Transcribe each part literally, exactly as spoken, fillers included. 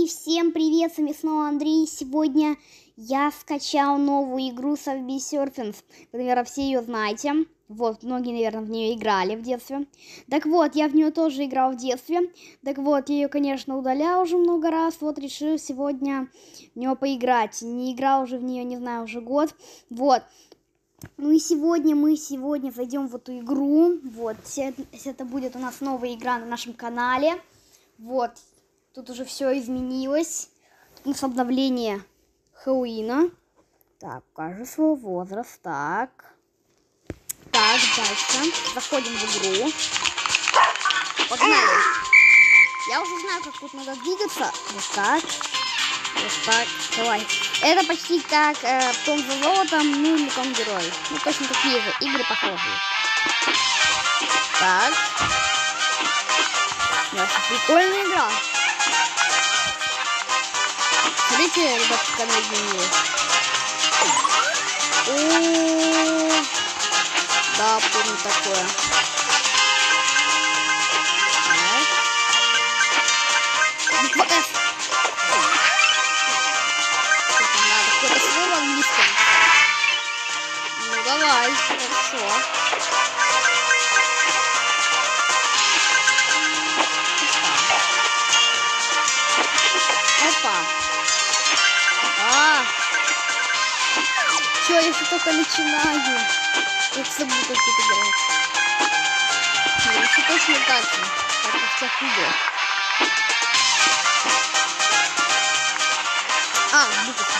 И всем привет, с вами снова Андрей. Сегодня я скачал новую игру Савбей серфинг. Вы, наверное, все ее знаете. Вот, многие, наверное, в нее играли в детстве. Так вот, я в нее тоже играл в детстве. Так вот, я ее, конечно, удалял уже много раз. Вот, решил сегодня в нее поиграть. Не играл уже в нее, не знаю, уже год. Вот. Ну и сегодня мы сегодня зайдем в эту игру. Вот, это будет у нас новая игра на нашем канале. Вот, тут уже все изменилось. Тут у нас обновление Хэллоуина. Так, покажу свой возраст. Так. Так, дальше. Заходим в игру. Погнали. Я уже знаю, как тут надо двигаться. Вот так. Вот так. Давай. Это почти как э, в том же золотом, ну или том герой. Ну, точно такие же игры похожие. Так. Это прикольная игра. Смотрите, ребят, как она изменилась. О-о-о. Да, помню такое. Буква F. Надо какое-то слово английское. Ну давай, хорошо. Опа. А. Чё, я еще только начинаю. Я все буду тут играть. Я еще точно так же, как и в тех видео. А, буква.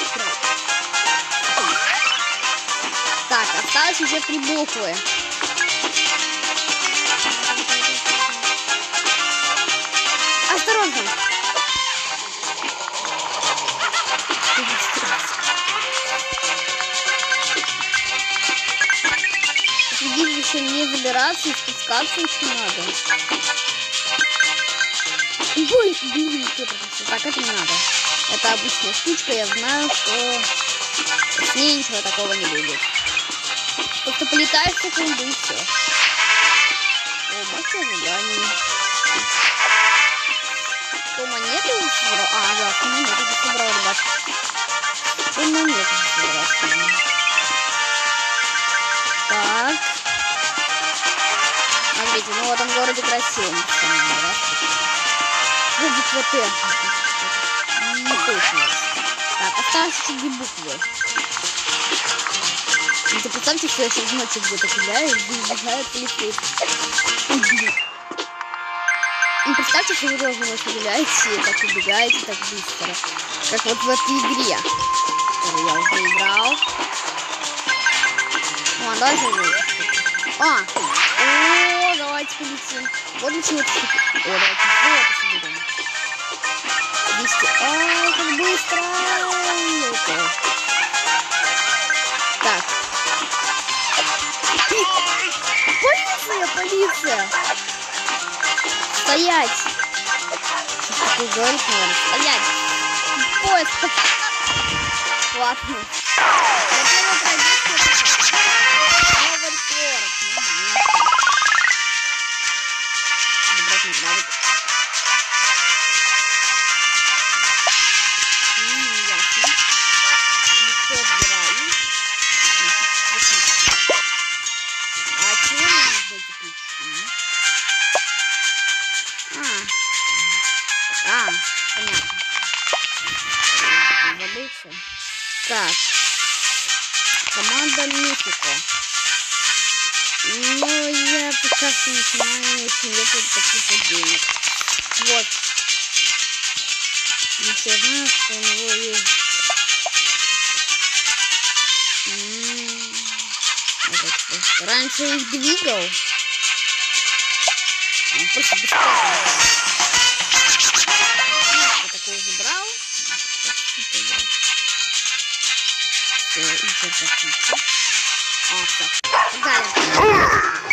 Так, осталось уже три буквы. Осторожно. Видишь, еще не забираться и спускаться еще надо. Ой, блин, так, это не надо. Это обычная штучка, я знаю, что с ней ничего такого не будет. Просто полетаешь в секунду и все. О, масса ожиданий. Что, монеты собрал? А, да, монеты собрал, ребят. Что монеты собрал? Так. Смотрите, ну в этом городе красиво. Будет вот это. Не точно. Так, осталось еще две буквы. Ну, представьте, что я сейчас ночью где-то гуляю, и выбегает полицейский. Ну, представьте, что вы тоже ночью гуляете, и так убегаете так быстро. Как вот в этой игре, которую я уже играл. О, давайте выйдем. А! О, давайте полетим. Вот для чего это. О, давайте вот соберем. двести. А, как быстро! Так. Полиция, полиция! Стоять! Что такое говорит, наверное? Стоять! Поезд! Ладно. А, понятно. Забылся. Так. Команда Мексико. Ну, я сейчас начинаю, если нет таких вот денег. Вот. Я все знаю, что у него есть. М-м-м. Раньше их двигал. Он просто бесплатно. Такой забрал. Все, и черпать. О, все. Далее.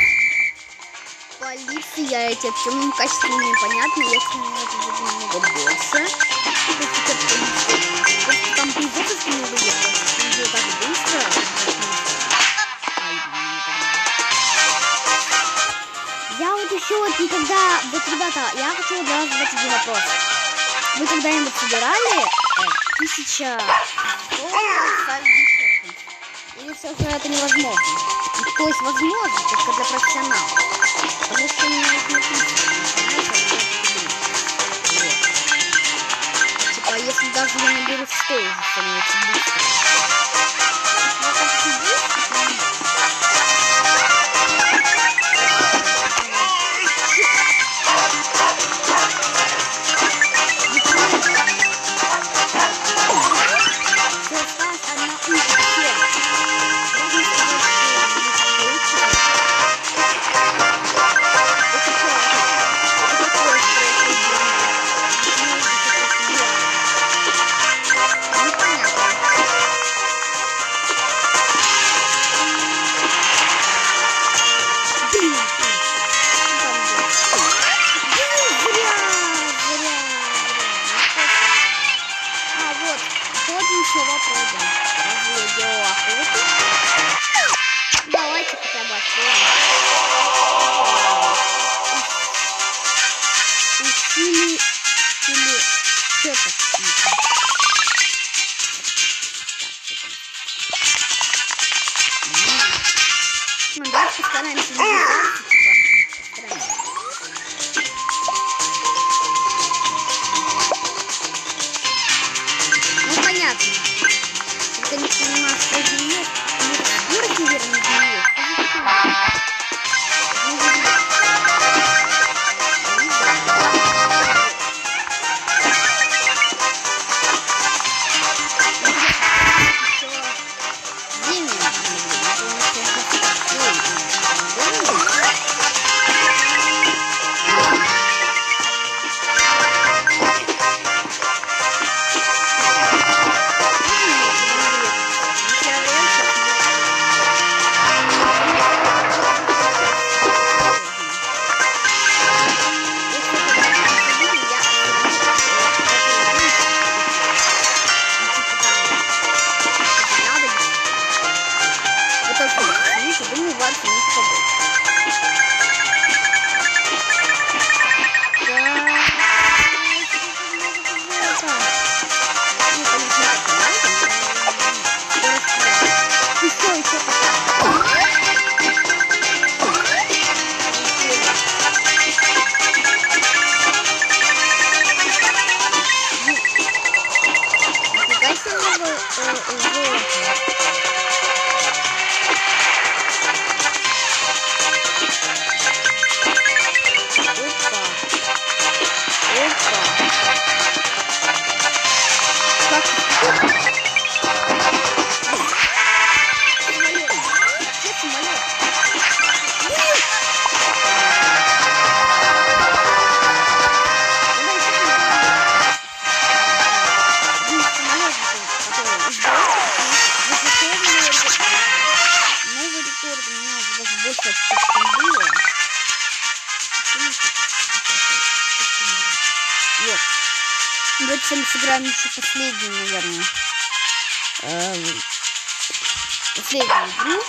Полиция, эти в чем качестве непонятно, если мне это будет немного больше. Просто там призывы не выехал. Идет так быстро. Я вот еще вот никогда... Вот, ребята, я хочу для вас задать один вопрос. Вы когда-нибудь собирали э, тысяча долларов? Или все же это невозможно? То есть возможно, только для профессионалов. Потому что у меня их написано. Вот. Типа, если даже я наберу сто, уже становится быстро. Давайте хотя бы откроем. Усили, или что-то. Ну, давайте постараемся не забываться, типа, ну, понятно. Это не понимаю, что это не есть. Город, наверное, не есть. Вот. Давайте с вами сыграем еще последнюю, наверное. Эм, последнюю игру.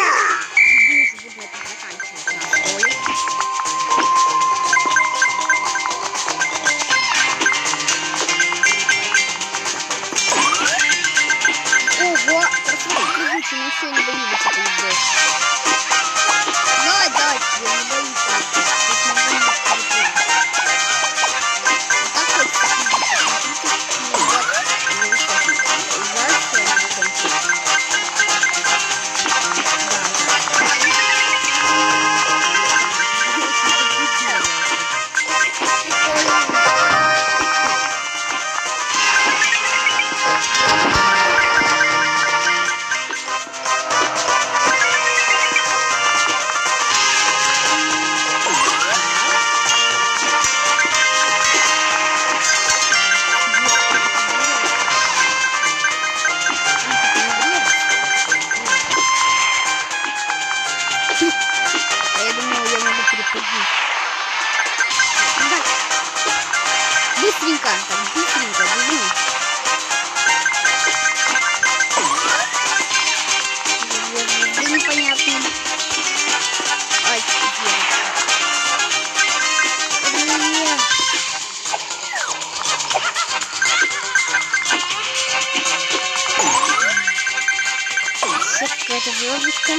И уже буду это заканчивать наш ролик. Ого! Красивый прибучий, но все не боились это сделать. Давай, давай, я не боюсь. Быстренько, там, быстренько, бежи. Да непонятно. Ай, где? это звездочка.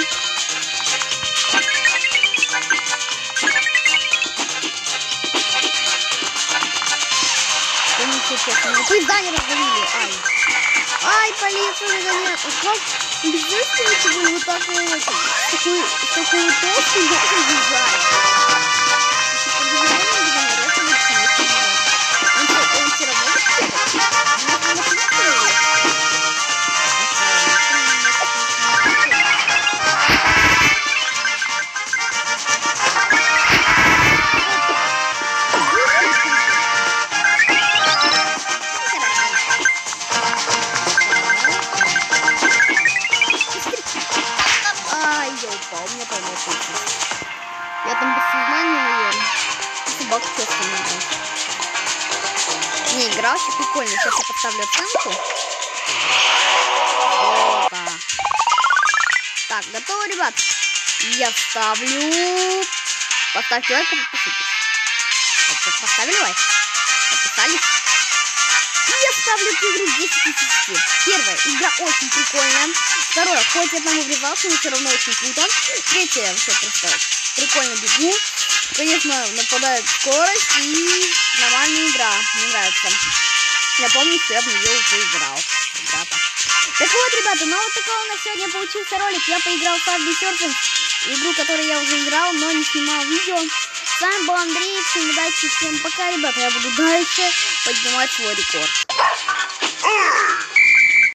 Поезда не развалили. Ай. Ай, полицию нагоняют. А как безответственно было вот так вот. Такой, такой вот толстый должен бежать. Он что, он все равно я там без сознания, наверное. Собака честно не Не, игра вообще прикольная. Сейчас я поставлю оценку. Опа. Так, готово, ребят. Я ставлю... Поставьте лайк, подпишитесь. Поставили лайк? Подписались? И я ставлю эту игру десять из десяти. Первая, игра очень прикольная. Второе, хоть я там врезался, но все равно очень круто. Третье, вообще просто прикольно бегу. Конечно, нападает скорость и нормальная игра. Мне нравится. Я помню, что я в нее уже играл. Ребята. Так вот, ребята, ну вот такой у нас сегодня получился ролик. Я поиграл в Савбей серфинг. Игру, которую я уже играл, но не снимал видео. С вами был Андрей. Всем удачи, всем пока, ребята. Я буду дальше поднимать свой рекорд.